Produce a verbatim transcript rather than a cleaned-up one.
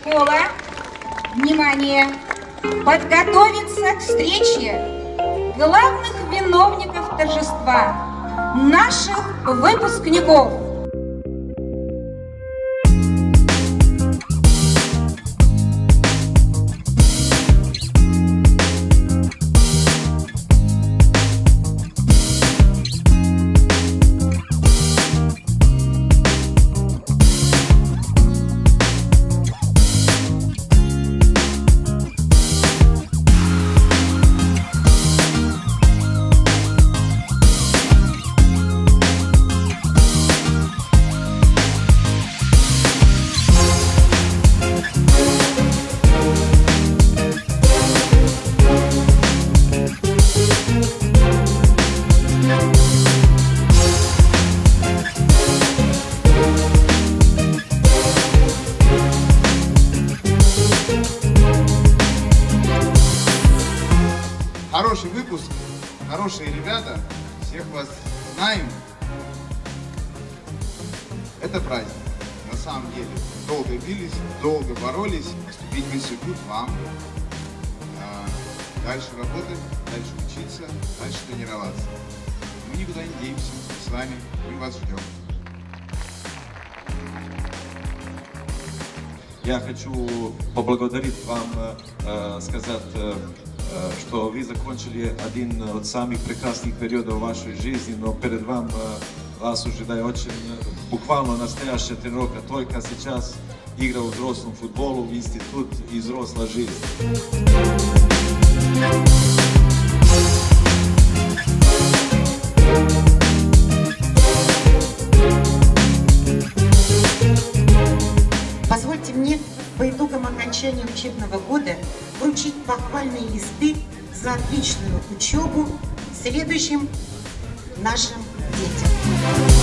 школа, внимание, подготовиться к встрече главных виновников торжества, наших выпускников. Хороший выпуск, хорошие ребята, всех вас знаем. Это праздник. На самом деле, долго бились, долго боролись. Поступить в институт вам. Дальше работать, дальше учиться, дальше тренироваться. Мы никуда не денемся, мы с вами, мы вас ждем. Я хочу поблагодарить вам, э, сказать, э, что вы закончили один от самых прекрасных периодов вашей жизни, но перед вами вас ожидает очень буквально настоящая тренировка. Только сейчас игра в взрослом футболу, в институт и взрослая жизнь. Позвольте мне по итогам окончания учебного года вручить похвальные листы за отличную учебу следующим нашим детям.